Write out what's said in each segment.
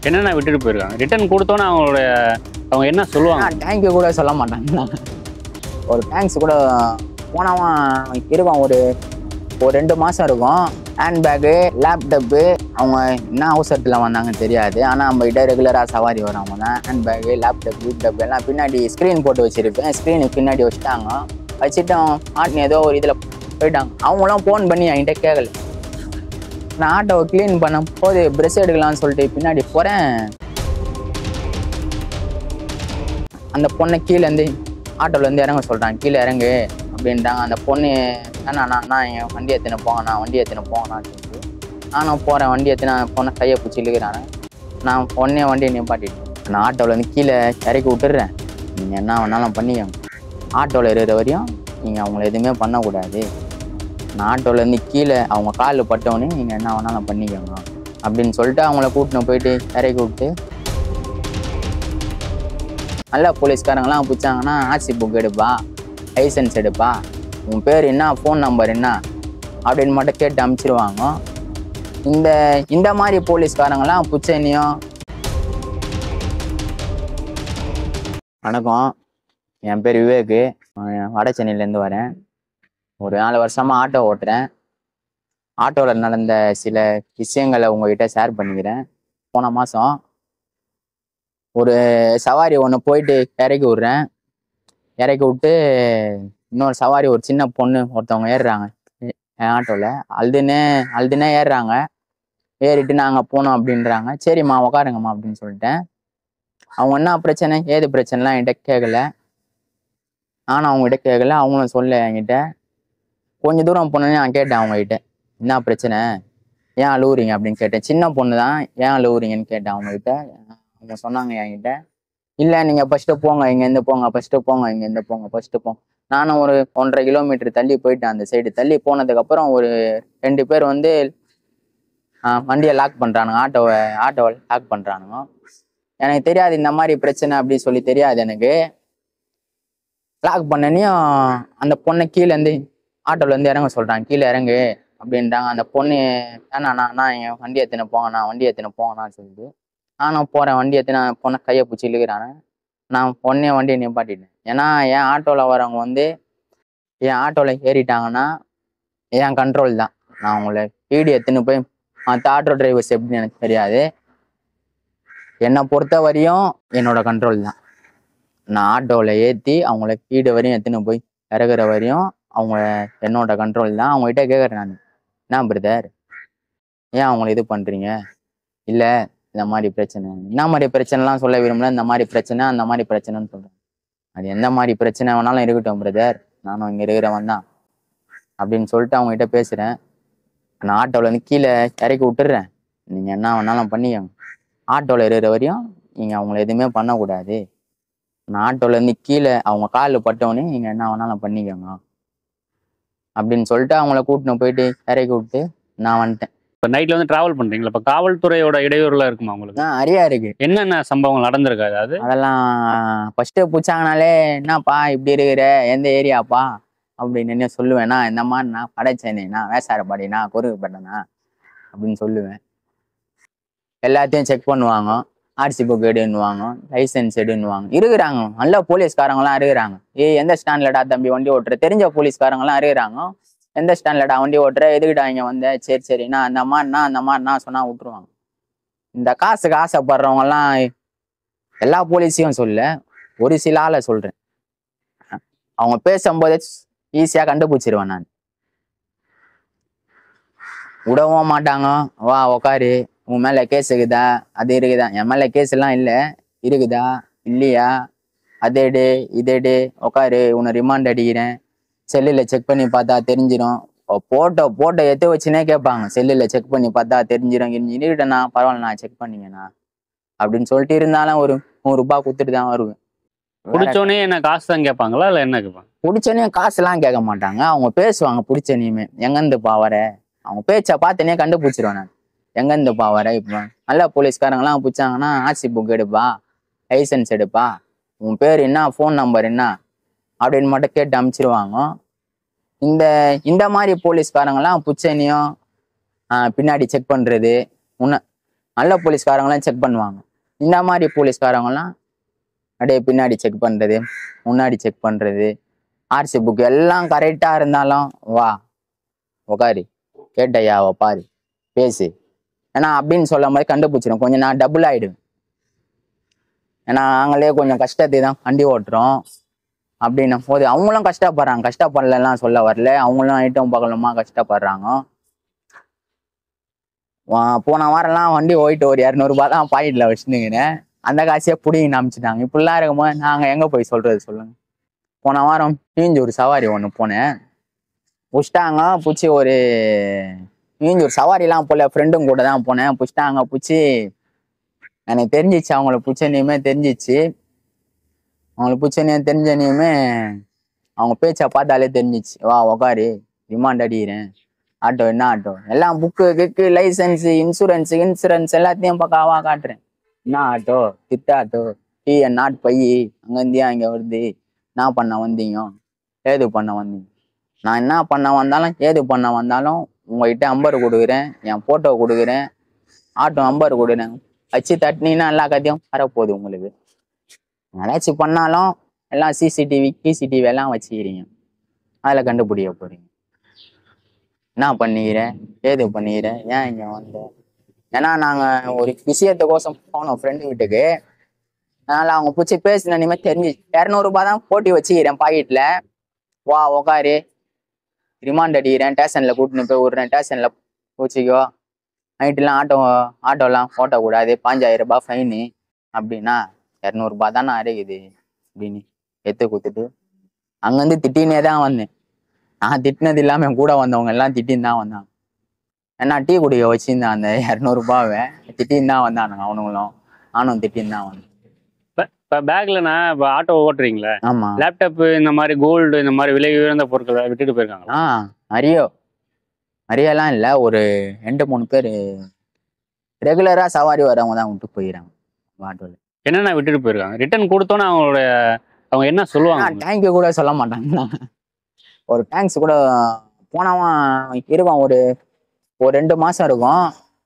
என்னென்ன விட்டுட்டு போயிருக்காங்க? ரிட்டர்ன் கொடுத்தோன்னே அவங்க என்ன சொல்லுவாங்க? தேங்க்யூ கூட சொல்ல மாட்டாங்க. ஒரு தேங்க்ஸ் கூட போனவன் இருக்கும். ஒரு 2 மாதம் இருக்கும். ஹேண்ட்பேக்கு, லேப்டாப்பு, அவங்க என்ன அவசரத்தில் வந்தாங்கன்னு தெரியாது. ஆனால் நம்ம கிட்ட ரெகுலராக சவாரி வரவங்க தான். ஹேண்ட்பேக்கு, லேப்டாப் எல்லாம் பின்னாடி ஸ்க்ரீன் போட்டு வச்சுருப்பேன். ஸ்க்ரீனுக்கு பின்னாடி வச்சுட்டாங்க. வச்சுட்டு மாட்டினு ஏதோ ஒரு இதில் போயிட்டாங்க. அவங்களாம் ஃபோன் பண்ணி என்கிட்ட கேட்கல. நான் ஆட்டோவை க்ளீன் பண்ண போது ப்ரெஷ் எடுக்கலாம்னு சொல்லிட்டு பின்னாடி போகிறேன். அந்த பொண்ணை கீழேருந்து ஆட்டோலேருந்து இறங்க சொல்கிறாங்க. கீழே இறங்கு அப்படின்ட்டாங்க. அந்த பொண்ணு நான் என் வண்டி எடுத்துன்னு போங்கண்ணான்னு சொல்லிட்டு நானும் போகிறேன். வண்டி எடுத்து நான் பொண்ணை கையை பிடிச்சி இழுக்கிறாங்க. நான் பொண்ணே வண்டியை நிப்பாட்டிட்டேன். நான் ஆட்டோவிலேருந்து கீழே இறக்கி விட்டுடுறேன். நீங்கள் என்ன வேணாலும் பண்ணிக்கோங்க. ஆட்டோவில் இருக்கிற வரையும் நீங்கள் அவங்கள எதுவுமே பண்ணக்கூடாது. நான் ஆட்டோலேருந்து கீழே அவங்க காலில் பட்டவொடனே நீங்கள் என்ன வேணாலும் பண்ணிக்கோங்க அப்படின்னு சொல்லிட்டு அவங்கள கூட்டின்னு போயிட்டு இறக்கி விட்டு, நல்லா போலீஸ்காரங்களாம் பிடிச்சாங்கன்னா ஆர்சி புக் எடுப்பா, லைசன்ஸ் எடுப்பா, உன் பேர் என்ன, ஃபோன் நம்பர் என்ன அப்படின்னு மட்டும் கேட்டு அனுப்பிச்சிருவாங்க. இந்த மாதிரி போலீஸ்காரங்களாம் பிடிச்சனையும். வணக்கம், என் பேர் விவேக்கு. வட சென்னையிலேருந்து வரேன். ஒரு 4 வருஷமாக ஆட்டோ ஓட்டுறேன். ஆட்டோவில் நடந்த சில விஷயங்களை உங்ககிட்ட ஷேர் பண்ணிக்கிறேன். போன மாதம் ஒரு சவாரி ஒன்று போயிட்டு இறக்கி விட்றேன். இறக்கி விட்டு இன்னொரு சவாரி ஒரு சின்ன பொண்ணு ஒருத்தவங்க ஏறுறாங்க என் ஆட்டோவில். அழுதுனே ஏறுறாங்க. ஏறிட்டு நாங்கள் போனோம் அப்படின்றாங்க. சரிம்மா உக்காருங்கம்மா அப்படின்னு சொல்லிட்டேன். அவங்க என்ன பிரச்சனை ஏது பிரச்சனைலாம் என்கிட்ட கேட்கல. நானும் அவங்ககிட்ட கேட்கல, அவங்களும் சொல்ல. என்கிட்ட கொஞ்சம் தூரம் போனோன்னே நான் கேட்டேன் அவங்ககிட்ட, என்ன பிரச்சனை, ஏன் அழுவுறீங்க அப்படின்னு கேட்டேன். சின்ன பொண்ணு தான், ஏன் அழுவுறீங்கன்னு கேட்டேன் அவங்ககிட்ட. அவங்க சொன்னாங்க என்கிட்ட, இல்லை நீங்கள் ஃபஸ்ட்டு போங்க, இங்கேருந்து போங்க, ஃபஸ்ட்டு போங்க. நானும் ஒரு 1.5 கிலோமீட்டர் தள்ளி போயிட்டேன். அந்த சைடு தள்ளி போனதுக்கப்புறம் ஒரு 2 பேர் வந்து வண்டியை லாக் பண்ணுறானுங்க. ஆட்டோவை லாக் பண்ணுறானுங்க. எனக்கு தெரியாது இந்த மாதிரி பிரச்சனை அப்படி சொல்லி தெரியாது எனக்கு. லாக் பண்ணனையும் அந்த பொண்ணை கீழேருந்து ஆட்டோலேருந்து இறங்க சொல்கிறாங்க. கீழே இறங்கு அப்படின்றாங்க. அந்த பொண்ணு நான் என் வண்டி எடுத்துன்னு போங்கண்ணான்னு சொல்லிட்டு நானும் போகிறேன். வண்டி எடுத்து நான் பொண்ணை கையை பிடிச்சி இழுக்கிறானே. நான் பொண்ணே வண்டியை நிப்பாட்டிட்டேன். ஏன்னா என் ஆட்டோவில் வரவங்க வந்து என் ஆட்டோவில் ஏறிட்டாங்கன்னா என் கண்ட்ரோல் தான். நான் அவங்கள வீடியோ எடுத்துன்னு போய் மற்ற ஆட்டோ டிரைவர்ஸ் எப்படின்னு எனக்கு தெரியாது. என்னை பொறுத்த வரையும் என்னோட கண்ட்ரோல் தான். நான் ஆட்டோவில் ஏற்றி அவங்கள வீடு வரையும் எடுத்துன்னு போய் இறக்குற வரையும் அவங்க என்னோட கண்ட்ரோல் தான். அவங்ககிட்ட கேட்குறேன் நான், என்ன பிரதர் ஏன் அவங்கள இது பண்ணுறீங்க? இல்லை இந்த மாதிரி பிரச்சனை, என்ன மாதிரி பிரச்சனைலாம் சொல்ல விரும்பல. இந்த மாதிரி பிரச்சனை அந்த மாதிரி பிரச்சனைன்னு சொல்கிறேன். அது எந்த மாதிரி பிரச்சனை வேணாலும் இருக்கட்டும் பிரதர், நானும் இங்கே இருக்கிறவன் தான் அப்படின்னு சொல்லிட்டு அவங்ககிட்ட பேசுகிறேன். நான் ஆட்டோவில் கீழே இறக்கி விட்டுடுறேன். நீங்கள் என்ன வேணாலும் பண்ணிக்கோங்க. ஆட்டோவில் இருக்கிற வரையும் நீங்கள் அவங்கள எதுவுமே பண்ணக்கூடாது. நான் ஆட்டோலேருந்து கீழே அவங்க காலில் பட்டவொடனே நீங்கள் என்ன வேணாலும் பண்ணிக்கோங்க அப்படின்னு சொல்லிட்டு அவங்கள கூட்டின்னு போயிட்டு இறக்கி விட்டு நான் வந்துட்டேன். இப்போ நைட்டில் வந்து ட்ராவல் பண்ணுறீங்களா? இப்போ காவல்துறையோட இடையூறுலாம் இருக்குமா உங்களுக்கு? நிறையா இருக்கு. என்னென்ன சம்பவங்கள் நடந்திருக்காது? அதெல்லாம் ஃபஸ்ட்டு பிடிச்சாங்கனாலே, என்னப்பா இப்படி இருக்கிற, எந்த ஏரியாப்பா அப்படின்னு என்ன சொல்லுவேன்னா, இந்த மாதிரி நான் படைச்சேனேண்ணா, வேசாரப்பாடினா, குறுக்குப்பேட்டைண்ணா அப்படின்னு சொல்லுவேன். எல்லாத்தையும் செக் பண்ணுவாங்க. ஆர்சி புக் எடுன்னுவாங்க, லைசன்ஸ் எடுன்னுவாங்க. இருக்கிறாங்க நல்ல போலீஸ்காரங்களாம் இருக்கிறாங்க. எந்த ஸ்டாண்ட்லடா தம்பி வண்டி ஓட்டுற, தெரிஞ்ச போலீஸ்காரங்களாம் இருக்கிறாங்க. எந்த ஸ்டாண்ட்லடா வண்டி ஓட்டுற, எதுக்கிட்டா இங்கே வந்த, சரிண்ணா அந்த மாதிரினா சொன்னால் விட்டுருவாங்க. இந்த காசுக்கு ஆசைப்படுறவங்கலாம் எல்லா போலீஸையும் சொல்ல, ஒரு சில ஆளை சொல்கிறேன். அவங்க பேசும்போதே ஈஸியாக கண்டுபிடிச்சிருவேன் நான். விடவும் மாட்டாங்க. வா உக்காரு, உன் மேலே கேஸ் இருக்குதா, அது இருக்குதா? என் மேலே கேஸ் எல்லாம் இல்லை. இருக்குதா இல்லையா, அதேடு இதேடு உக்காரு, உன்னை ரிமாண்ட் அடிக்கிறேன், செல்லில் செக் பண்ணி பார்த்தா தெரிஞ்சிடும். போட்டோ எடுத்து வச்சுனே கேட்பாங்க. செல்லில் செக் பண்ணி பார்த்தா தெரிஞ்சிடும். இருக்கிட்டேண்ணா, பரவாயில்லண்ணா, செக் பண்ணிங்கண்ணா அப்படின்னு சொல்லிட்டு இருந்தாலும் ஒரு 100 ரூபாய் கொடுத்துட்டு தான் வருவேன். பிடிச்சோன்னே என்ன காசு தான் கேட்பாங்களா இல்லை என்ன கேட்பாங்க? பிடிச்சோன்னே காசுலாம் கேட்க மாட்டாங்க. அவங்க பேசுவாங்க. பிடிச்சனையுமே எங்கேருந்துப்பா வர, அவங்க பேச்சை பார்த்தனே கண்டுபிடிச்சிருவேன் நான், எங்கேருந்துப்பா வர. இப்போ நல்ல போலீஸ்காரங்களாம் பிடிச்சாங்கன்னா ஆர்சி புக் எடுப்பா, லைசன்ஸ் எடுப்பா, உன் பேர் என்ன, ஃபோன் நம்பர் என்ன அப்படின்னு மட்டும் கேட்டு அனுப்பிச்சிருவாங்க. இந்த மாதிரி போலீஸ்காரங்களாம் பிடிச்சனையும் பின்னாடி செக் பண்ணுறது, நல்ல போலீஸ்காரங்களாம் செக் பண்ணுவாங்க. இந்த மாதிரி போலீஸ்காரங்களாம் அப்படியே பின்னாடி செக் பண்றது, முன்னாடி செக் பண்றது, ஆர்சி புக் எல்லாம் கரெக்டா இருந்தாலும் வா உக்காரு, கேட்டையாவ பாரு, பேசு. ஏன்னா அப்படின்னு சொல்லும் போது கண்டுபிடிச்சிடும். கொஞ்சம் நான் டபுள் ஆயிடுவேன். ஏன்னா நாங்களே கொஞ்சம் கஷ்டத்தை தான் வண்டி ஓட்டுறோம். அப்படின்னும் போது அவங்களும் கஷ்டப்படுறாங்க. கஷ்டப்படலாம் சொல்ல வரல, அவங்களும் ஐட்டம் பார்க்கலாமா கஷ்டப்படுறாங்க. போன வாரம்லாம் வண்டி ஓயிட்டு ஒரு 200 தான் பாக்கெட்ல வச்சுருந்துங்கிறேன். அந்த காசையே பிடிங்கி அமிச்சுட்டாங்க. இப்படிலாம் இருக்கும்போது நாங்கள் எங்கே போய் சொல்றது சொல்லுங்க. போன வாரம் ஒரு சவாரி ஒன்று போனேன். புடிச்சிட்டாங்க. பிடிச்சி ஒரு ஒரு சவாரிலாம் போல, ஃப்ரெண்டும் கூட தான் போனேன். புடிச்சிட்டாங்க. பிடிச்சி எனக்கு தெரிஞ்சிச்சு அவங்கள பிடிச்சனையுமே தெரிஞ்சிச்சு. அவங்களுக்கு பிடிச்சனையும் தெரிஞ்சனையுமே அவங்க பேச்சை பார்த்தாலே தெரிஞ்சிச்சு. வா உக்காரு, ரிமாண்ட் அடிக்கிறேன். ஆட்டோ என்ன ஆட்டோ எல்லாம் புக்கு லைசன்ஸ் இன்சூரன்ஸ் எல்லாத்தையும் பக்காவா காட்டுறேன். என்ன ஆட்டோ, ஆட்டோ, டிஎன் நாட் பை அங்கேருந்தியா இங்கே வருது. என்ன பண்ண வந்தீங்க, ஏது பண்ண வந்தீங்க. நான் என்ன பண்ண வந்தாலும் ஏது பண்ண வந்தாலும் உங்ககிட்ட நம்பர் கொடுக்குறேன், என் போட்டோ கொடுக்குறேன், ஆட்டோ நம்பர் கொடுக்குறேன். வச்சு தட்டினீங்கன்னா எல்லா கதையும் வரப்போகுது உங்களுக்கு. ஏதாச்சும் பண்ணாலும் எல்லாம் சிசிடிவி எல்லாம் வச்சுக்கிறீங்க. அதில் கண்டுபிடிக்க போறீங்க. என்ன பண்ணிக்கிறேன், ஏது பண்ணிக்கிறேன், ஏன் இங்கே வந்தேன். ஏன்னா நாங்கள் ஒரு விஷயத்துக்கோசம் போனோம் ஃப்ரெண்டு வீட்டுக்கு. அதனால அவங்க பிடிச்சி பேசின இனிமேல் தெரிஞ்சு 200 தான் போட்டி வச்சுக்கிறேன் பாக்கெட்டில். வா உக்காரு, ரிமாண்ட் அடிக்கிறேன், ஸ்டேஷனில் கூட்டின்னு போய் விட்றேன், ஸ்டேஷனில் பூச்சிக்கோ. நைட்டுலாம் ஆட்டோலாம் ஓட்டக்கூடாது, 5000 ஃபைனு. அப்படின்னா 200 தானே அரைக்குது அப்படின்னு எடுத்து கொடுத்துட்டு அங்கேருந்து திட்டினே தான் வந்தேன். நான் திட்டினது இல்லாமல் என் கூட வந்தவங்க எல்லாம் திட்டின்னு தான் வந்தாங்க. ஏன்னா டீ குடிக்க வச்சிருந்தேன் அந்த 200 திட்டின்னு தான் வந்தானுங்க அவனுங்களும். நானும் திட்டின்னு தான் வந்தேன். இப்போ பேக்லண்ணா இப்போ ஆட்டோ ஓட்டுறீங்களே, ஆமா, லேப்டாப் இந்த மாதிரி கோல்டு இந்த மாதிரி விலை உயர்ந்த பொருட்களை விட்டுட்டு போயிருக்காங்களா? நிறையலாம் இல்லை, ஒரு 2-3 பேர் ரெகுலரா சவாரி வரவங்க தான் விட்டு போயிடறாங்க ஆட்டோல. என்னென்ன விட்டுட்டு போயிருக்காங்க? ரிட்டர்ன் கொடுத்தோன்னே அவங்க என்ன சொல்லுவாங்க? தேங்க்யூ கூட சொல்ல மாட்டாங்க. ஒரு தேங்க்ஸ் கூட போனவன் இருக்கும். ஒரு 2 மாசம் இருக்கும்.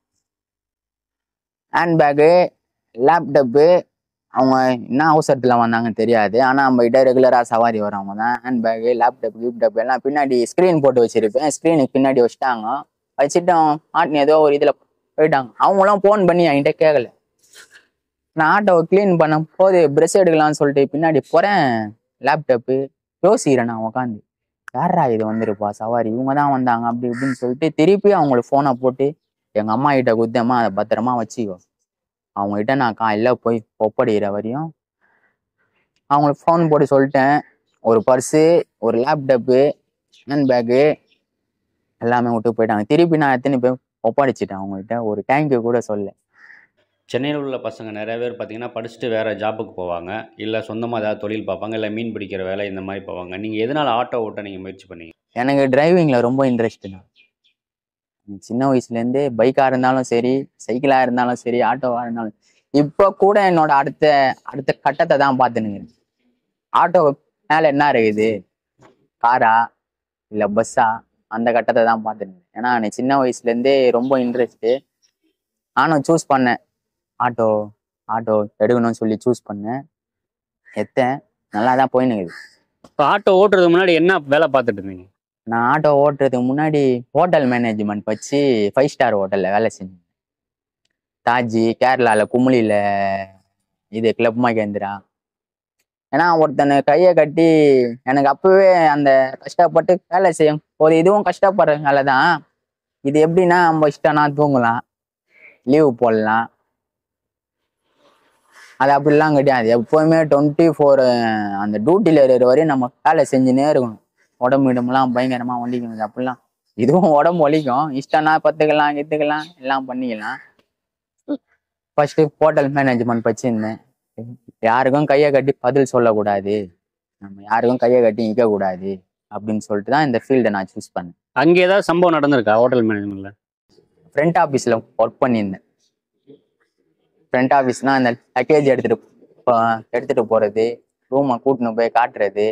ஹேண்ட்பேக்கு, லேப்டாப்பு, அவங்க என்ன அவசரத்துல வந்தாங்கன்னு தெரியாது. ஆனா நம்ம கிட்ட ரெகுலரா சவாரி வரவங்க தான். ஹேண்ட்பேக்கு, லேப்டாப் எல்லாம் பின்னாடி ஸ்கிரீன் போட்டு வச்சிருப்பேன். ஸ்கிரீனுக்கு பின்னாடி வச்சுட்டாங்க. வச்சுட்டோம் ஆட்டின ஏதோ ஒரு இதுல போயிட்டாங்க. அவங்களும் போன் பண்ணி என்கிட்ட கேட்கல. நான் ஆட்டோவை கிளீன் பண்ண போது ப்ரெஷ் எடுக்கலாம்னு சொல்லிட்டு பின்னாடி போறேன். லேப்டாப்பு யோசிக்கிறேன் நான் உட்காந்து, யாரா இது வந்திருப்பா சவாரி, இவங்க தான் வந்தாங்க அப்படி இப்படின்னு சொல்லிட்டு திருப்பி அவங்களுக்கு ஃபோனை போட்டு எங்க அம்மா கிட்ட கொடுத்தேம்மா அதை பத்திரமா வச்சுக்கோ. அவங்ககிட்ட நான் காலையில் போய் ஒப்படைகிற வரையும் அவங்களுக்கு ஃபோன் போட்டு சொல்லிட்டேன். ஒரு பர்ஸு, ஒரு லேப்டாப்பு, ஹேண்ட்பேக்கு எல்லாமே விட்டு போயிட்டாங்க. திருப்பி நான் எத்தனை போய் ஒப்படைச்சிட்டேன் அவங்ககிட்ட. ஒரு தேங்க்யூ கூட சொல்ல. சென்னையில் உள்ள பசங்க நிறைய பேர் பார்த்தீங்கன்னா படிச்சுட்டு வேறு ஜாப்புக்கு போவாங்க, இல்லை சொந்தமாக ஏதாவது தொழில் பார்ப்பாங்க, இல்லை மீன் பிடிக்கிற வேலை இந்த மாதிரி போவாங்க. நீங்கள் எதனால் ஆட்டோ ஓட்ட நீங்கள் முயற்சி பண்ணீங்க? எனக்கு டிரைவிங்கில் ரொம்ப இன்ட்ரெஸ்ட்டுண்ணா. சின்ன வயசுலேருந்தே பைக்காக இருந்தாலும் சரி, சைக்கிளாக இருந்தாலும் சரி, ஆட்டோவாக இருந்தாலும். இப்போ கூட என்னோட அடுத்த கட்டத்தை தான் பார்த்துனுங்க. ஆட்டோ மேலே என்ன இருக்குது, காரா இல்லை பஸ்ஸா, அந்த கட்டத்தை தான் பார்த்துனுங்க. ஏன்னா எனக்கு சின்ன வயசுலேருந்தே ரொம்ப இன்ட்ரெஸ்ட்டு. நானும் சூஸ் பண்ணேன், ஆட்டோ எடுக்கணும்னு சொல்லி சூஸ் பண்ணேன். நல்லா தான் போயினுக்குது. இப்போ ஆட்டோ ஓட்டுறதுக்கு முன்னாடி என்ன வேலை பார்த்துட்டு இருந்தீங்க? நான் ஆட்டோ ஓட்டுறதுக்கு முன்னாடி ஹோட்டல் மேனேஜ்மெண்ட் வச்சு 5 ஸ்டார் ஹோட்டலில் வேலை செஞ்சேன். தாஜி, கேரளாவில் குமுளியில், இது கிளப் மகேந்திரா. ஏன்னா ஒருத்தனை கையை கட்டி எனக்கு அப்பவே அந்த கஷ்டப்பட்டு வேலை செய்யும் போது, இதுவும் கஷ்டப்படுற வேலை தான். இது எப்படின்னா நம்ம இஷ்டம்னா தூங்கலாம், லீவு போடலாம். அது அப்படிலாம் கிடையாது. எப்போவுமே 24 அந்த டியூட்டியில் இருக்கிற வரையும் நம்ம வேலை செஞ்சுனே இருக்கணும். உடம்பு இடமெல்லாம் பயங்கரமா வலிக்கும். அப்படிலாம் இதுவும் உடம்பு வலிக்கும். இஷ்டம்னா பத்துக்கலாம், கித்துக்கலாம், எல்லாம் பண்ணிக்கலாம். ஃபர்ஸ்ட் ஹோட்டல் மேனேஜ்மெண்ட் வச்சிருந்தேன். யாருக்கும் கையை கட்டி பதில் சொல்லக்கூடாது, நம்ம யாருக்கும் கையை கட்டி நிற்க கூடாது அப்படின்னு சொல்லிட்டு தான் இந்த ஃபீல்டை நான் சூஸ் பண்ணேன். அங்கே ஏதாவது சம்பவம் நடந்திருக்கா ஹோட்டல் மேனேஜ்மெண்ட்ல? ஃப்ரண்ட் ஆஃபீஸில் ஒர்க் பண்ணியிருந்தேன். ஃப்ரண்ட் ஆஃபீஸ்னால் இந்த லக்கேஜ் எடுத்துகிட்டு போகிறது, ரூமை கூட்டின்னு போய் காட்டுறது,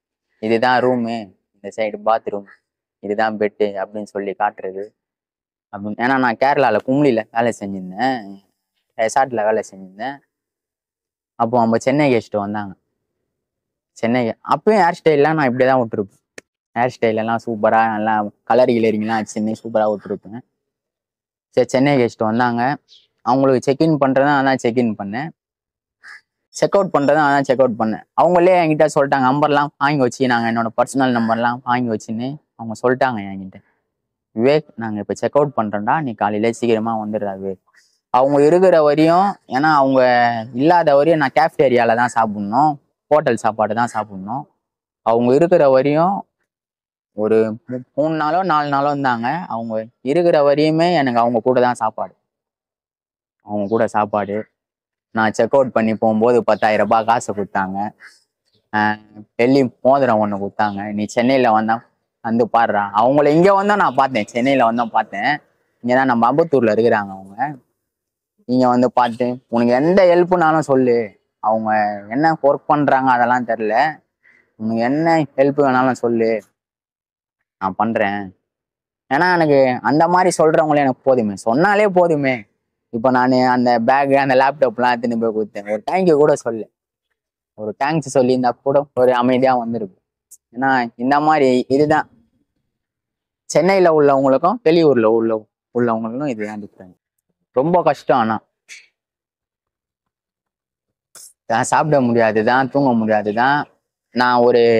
இதுதான் ரூமு, இந்த சைடு பாத்ரூம், இதுதான் பெட்டு அப்படின்னு சொல்லி காட்டுறது. அப்படின்னு. ஏன்னா நான் கேரளாவில் கும்ளியில் வேலை செஞ்சுருந்தேன், ரெசார்ட்டில் வேலை செஞ்சுருந்தேன். அப்போ அவங்க சென்னை கெஸ்ட்டு வந்தாங்க. சென்னை அப்பயும் ஹேர் ஸ்டைல்லாம் நான் இப்படி தான் விட்டுருப்பேன். ஹேர் ஸ்டைலெல்லாம் சூப்பராக நல்லா கலர் கிளரிங்லாம் வச்சுன்னு சூப்பராக விட்டுருப்பேன். சரி, சென்னை கெஸ்ட்டு வந்தாங்க. அவங்களுக்கு செக்இன் பண்ணுறதான் நான் தான் செக்இன் பண்ணேன், செக் அவுட் பண்ணுறதான் நான் தான் செக் அவுட் பண்ணேன். அவங்களே என்கிட்ட சொல்லிட்டாங்க, நம்பர்லாம் வாங்கி வச்சு, நாங்கள் என்னோட பர்சனல் நம்பர்லாம் வாங்கி வச்சுன்னு அவங்க சொல்லிட்டாங்க என்கிட்ட. விவேக், நாங்கள் இப்போ செக் அவுட் பண்ணுறோம்டா, நீ காலையில் சீக்கிரமாக வந்துடுறா விவேக். அவங்க இருக்கிற வரையும், ஏன்னா அவங்க இல்லாத வரையும் நான் கேஃப்டேரியாவில் தான் சாப்பிட்ணும், ஹோட்டல் சாப்பாடு தான் சாப்பிட்ணும். அவங்க இருக்கிற வரையும் ஒரு 3 நாளோ 4 நாளோ இருந்தாங்க. அவங்க இருக்கிற வரையுமே எனக்கு அவங்க கூட தான் சாப்பாடு, அவங்க கூட சாப்பாடு. நான் செக் அவுட் பண்ணி போகும்போது 10,000 ரூபாய் காசு கொடுத்தாங்க. டெல்லி மோதிரம் ஒன்று கொடுத்தாங்க. நீ சென்னையில் வந்தா வந்து பாடுறா. அவங்கள இங்கே வந்தால் நான் பார்த்தேன், சென்னையில் வந்தால் பார்த்தேன். இங்கே தான் நம்ம அம்பத்தூரில் இருக்கிறாங்க அவங்க. இங்கே வந்து பார்த்து உனக்கு எந்த ஹெல்ப்புனாலும் சொல்லு, அவங்க என்ன ஒர்க் பண்ணுறாங்க அதெல்லாம் தெரில, உனக்கு என்ன ஹெல்ப் வேணாலும் சொல்லு, நான் பண்ணுறேன். ஏன்னா எனக்கு அந்த மாதிரி சொல்கிறவங்களே எனக்கு போதுமே, சொன்னாலே போதுமே. இப்போ நான் அந்த பேகு அந்த லேப்டாப்லாம் எடுத்துன்னு போய் கொடுத்தேன், ஒரு தேங்க்யூ கூட சொல்ல, ஒரு தேங்க்ஸ் சொல்லியிருந்தா கூட ஒரு அமைதியாக வந்துருக்கு. ஏன்னா இந்த மாதிரி இதுதான் சென்னையில் உள்ளவங்களுக்கும் வெளியூரில் உள்ளவங்களுக்கும் இதுதான் டிஃப்ரெண்ட். ரொம்ப கஷ்டம். ஆனால் சாப்பிட முடியாது தான், தூங்க முடியாது தான். நான்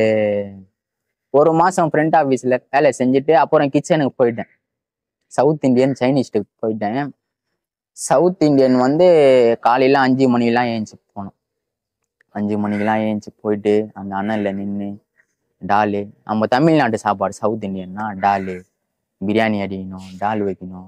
ஒரு மாதம் ஃப்ரண்ட் ஆஃபீஸில் வேலை செஞ்சுட்டு அப்புறம் கிச்சனுக்கு போயிட்டேன். சவுத் இண்டியன் சைனீஸ்க்கு போயிட்டேன். சவுத் இண்டியன் வந்து காலையில் 5 மணிக்கெலாம் ஏஞ்சி போனோம். 5 மணிக்கெலாம் ஏஞ்சி போயிட்டு அந்த அண்ணனில் நின்று டாலு, நம்ம தமிழ்நாட்டு சாப்பாடு சவுத் இண்டியன்னா டாலு, பிரியாணி அடிக்கணும், டால் வைக்கணும்.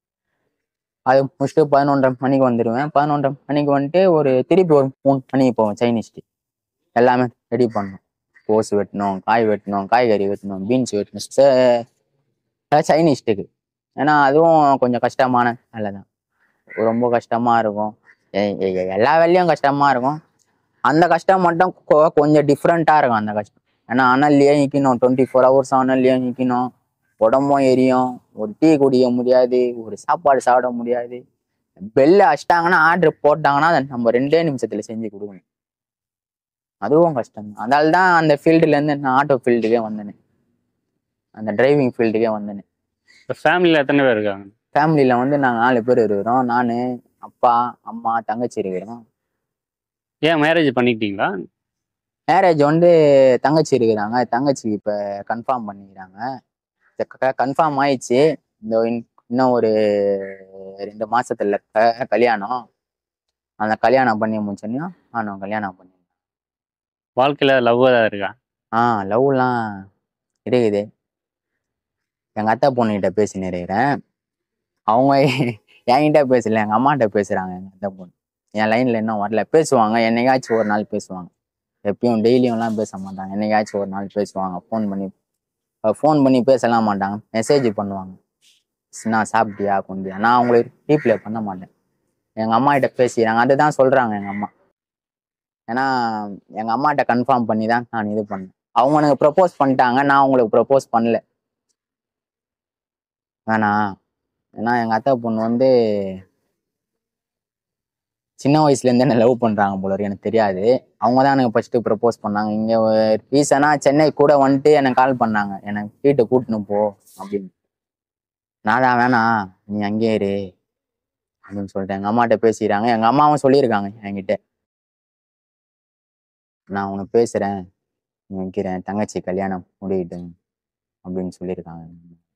அது முடிச்சுட்டு 11:30 மணிக்கு வந்துடுவேன். 11:30 மணிக்கு வந்துட்டு திருப்பி ஒரு 3 மணிக்கு போவேன் சைனீஸ்க்கு. எல்லாமே ரெடி பண்ணணும், கோஸ் வெட்டணும், காய் வெட்டணும், காய்கறி வெட்டணும், பீன்ஸ் வெட்டணும், சைனீஸ்ட்டுக்கு. ஏன்னா அதுவும் கொஞ்சம் கஷ்டமான வேலை தான், ரொம்ப கஷ்டமாக இருக்கும். எல்லா வேலையும் கஷ்டமாக இருக்கும். அந்த கஷ்டம் மட்டும் கொஞ்சம் டிஃப்ரெண்ட்டாக இருக்கும் அந்த கஷ்டம். ஏன்னா அனல்லையே நிற்கணும், 24 hours அனல்லையே நிற்கணும், உடம்பும் எரியும், ஒரு டீ குடிக்க முடியாது, ஒரு சாப்பாடு சாப்பிட முடியாது. பெல்ல அடிச்சிட்டாங்கன்னா, ஆர்டர் போட்டாங்கன்னா அதை நம்ம 2 நிமிஷத்துல செஞ்சு கொடுக்கணும். அதுவும் கஷ்டம். அதனால தான் அந்த ஃபீல்டுலேருந்து நான் ஆட்டோ ஃபீல்டுக்கே வந்தேனே, அந்த டிரைவிங் ஃபீல்டுக்கே வந்தேனே. இப்போ ஃபேமிலியில் எத்தனை பேர் இருக்காங்க? ஃபேமிலியில் வந்து நாங்கள் 4 பேர் இருக்கிறோம். நான், அப்பா, அம்மா, தங்கச்சி இருக்கிறோம். ஏன் மேரேஜ் பண்ணிக்கிட்டீங்களா? மேரேஜ் வந்து தங்கச்சி இருக்கிறாங்க, தங்கச்சி இப்போ கன்ஃபார்ம் பண்ணிக்கிறாங்க. கன்ஃபார்ம் ஆயிடுச்சு. இன்னும் ஒரு 2 மாசத்துல கல்யாணம். அந்த கல்யாணம் பண்ணி முடிச்சோன்னா நானும் கல்யாணம் பண்ணி. வாழ்க்கையில் லவ் ஏதாவது இருக்கா? லவ்லாம் இருக்குது. எங்கள் அத்தை பொண்ணுகிட்ட பேசின்னு இருக்கிறேன். அவங்க என்கிட்ட பேசல, எங்கள் அம்மாகிட்ட பேசுகிறாங்க. எங்கள் அத்தை பொண்ணு என் லைனில் இன்னும் வரல. பேசுவாங்க, என்னைக்காச்சும் ஒரு நாள் பேசுவாங்க. எப்பயும் டெய்லியும்லாம் பேச மாட்டாங்க, என்னைக்காச்சும் ஒரு நாள் பேசுவாங்க. ஃபோன் பண்ணி பேசலாம் மாட்டாங்க, மெசேஜ் பண்ணுவாங்க. நான் சாப்பிட்டியா கொண்டியா, நான் அவங்களுக்கு ரீப்ளை பண்ண மாட்டேன். எங்கள் அம்மாகிட்ட பேசிக்கிறாங்க, அதுதான் சொல்கிறாங்க எங்கள் அம்மா. ஏன்னா எங்கள் அம்மாகிட்ட கன்ஃபார்ம் பண்ணி தான் நான் இது பண்ணேன். அவங்க எனக்கு ப்ரப்போஸ் பண்ணிட்டாங்க, நான் அவங்களுக்கு ப்ரப்போஸ் பண்ணல. வேணாம், ஏன்னா எங்கள் அத்தை பொண்ணு வந்து சின்ன வயசுலேருந்தே என்ன லவ் பண்ணுறாங்க போல இருக்கு, எனக்கு தெரியாது. அவங்க தான் எனக்கு ஃபஸ்ட்டு ப்ரப்போஸ் பண்ணாங்க. இங்கே ரீசனாக சென்னை கூட வந்துட்டு எனக்கு கால் பண்ணாங்க, எனக்கு வீட்டை கூட்டின்னு போ அப்படின்னு. நானா வேணாம், நீ அங்கேயே இரு அப்படின்னு சொல்லிட்டு எங்கள் அம்மாகிட்ட பேசிக்கிறாங்க. எங்கள் அம்மாவும் சொல்லியிருக்காங்க என்கிட்ட, நான் உனக்கு பேசுகிறேன், நீ வைக்கிறேன், தங்கச்சி கல்யாணம் முடியிட்டேன் அப்படின்னு சொல்லியிருக்காங்க.